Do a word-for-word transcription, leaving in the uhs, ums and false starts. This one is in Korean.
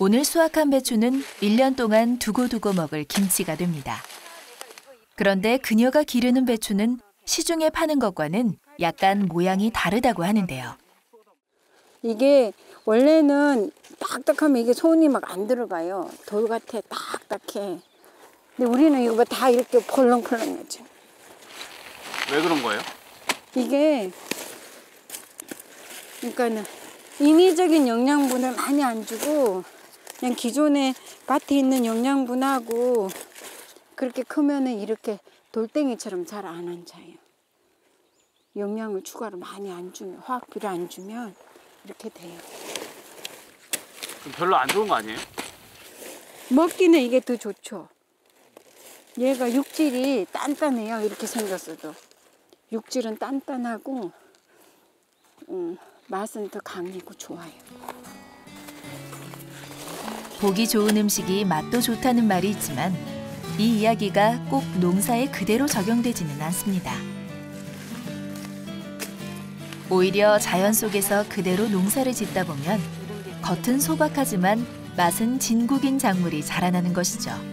오늘 수확한 배추는 일 년 동안 두고두고 먹을 김치가 됩니다. 그런데 그녀가 기르는 배추는 시중에 파는 것과는 약간 모양이 다르다고 하는데요. 이게 원래는 딱딱하면 이게 손이 막 안 들어가요. 돌 같아, 딱딱해. 근데 우리는 이거 다 이렇게 펄렁펄렁하죠. 왜 그런 거예요? 이게 그러니까는 인위적인 영양분을 많이 안 주고 그냥 기존에 밭에 있는 영양분하고 그렇게 크면은 이렇게 돌덩이처럼 잘 안 앉아요. 영양을 추가로 많이 안 주면, 화학비를 안 주면 이렇게 돼요. 그럼 별로 안 좋은 거 아니에요? 먹기는 이게 더 좋죠. 얘가 육질이 단단해요. 이렇게 생겼어도. 육질은 단단하고 음, 맛은 더 강하고 좋아요. 보기 좋은 음식이 맛도 좋다는 말이 있지만 이 이야기가 꼭 농사에 그대로 적용되지는 않습니다. 오히려 자연 속에서 그대로 농사를 짓다 보면 겉은 소박하지만 맛은 진국인 작물이 자라나는 것이죠.